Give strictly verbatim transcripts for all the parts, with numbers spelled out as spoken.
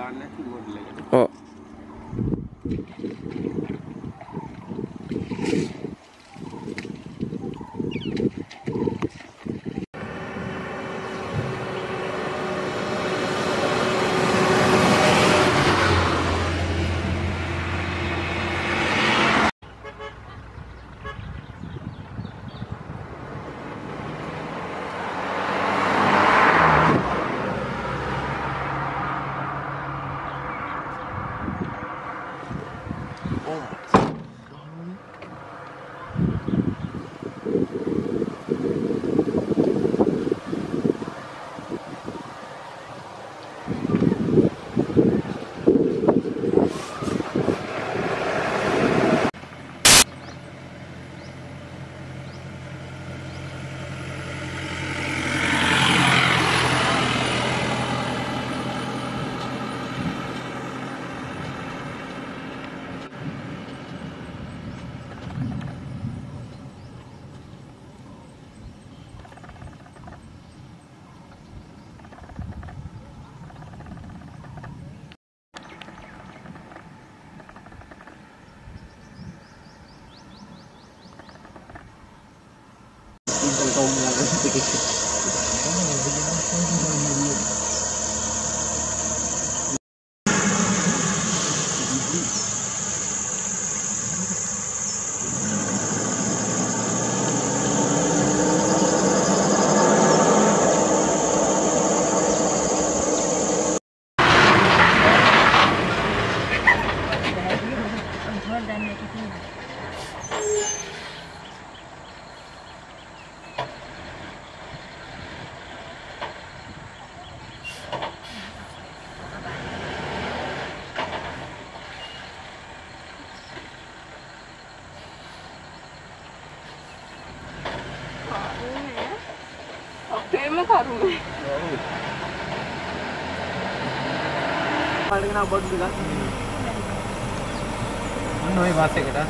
දාන්න මොඩල් එකට. ඔව්. පාඩගෙන බඩු ටිකක් අන්න ওই බස් එකට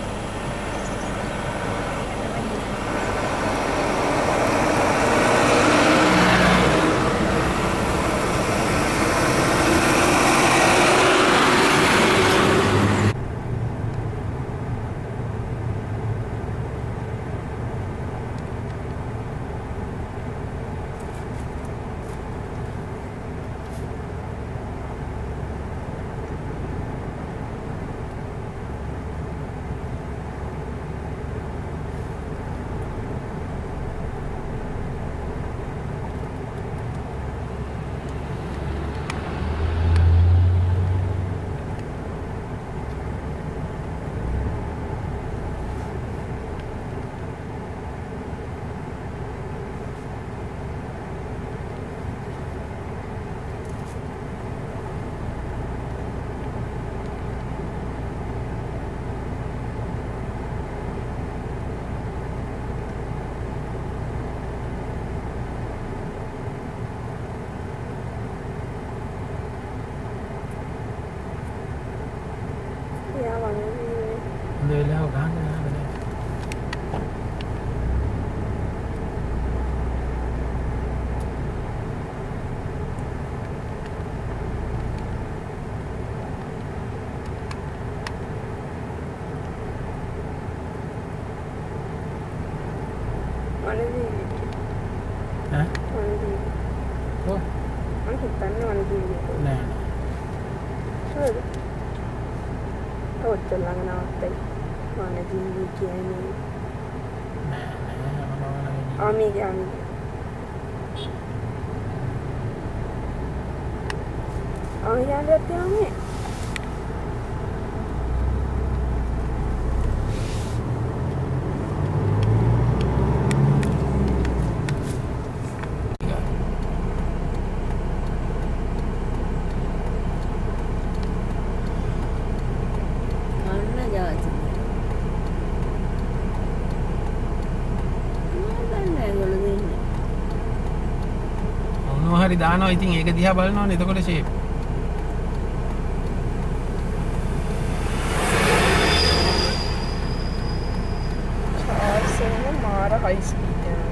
Lelah kan mana ni? Hah? Mana ni? Oh, mana kita ni mana ni? nah. Sure. Oh, jalan nak mana ni kian ni? Ami ke ami. Ami yang dia tiang ni. හරි දානවා ඉතින් ඒක දිහා බලනවනේ එතකොට shape charge එක මාර high speed යනවා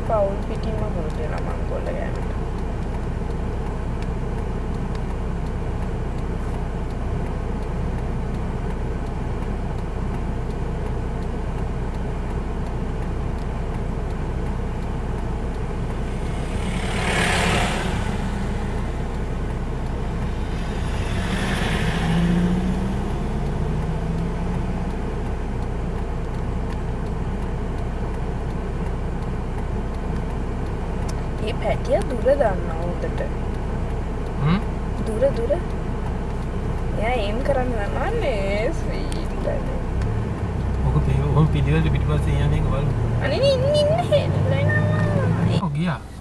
පවුල් පිටින්ම පුරුදු වෙලා මංගොල්ල ගෑනට. පැටිය දුර දන්න උදට දුර දුර එයා ඒම් කරන්න දන්නවන්නේ ස්වීට් ඔක ඔහොම පිළිවෙලට පිටිපස්සේ යන්නේ එක බලමු. අනේ ඉන්න ඉන්න හෙල්ලෙනවා. ඔව් ගියා.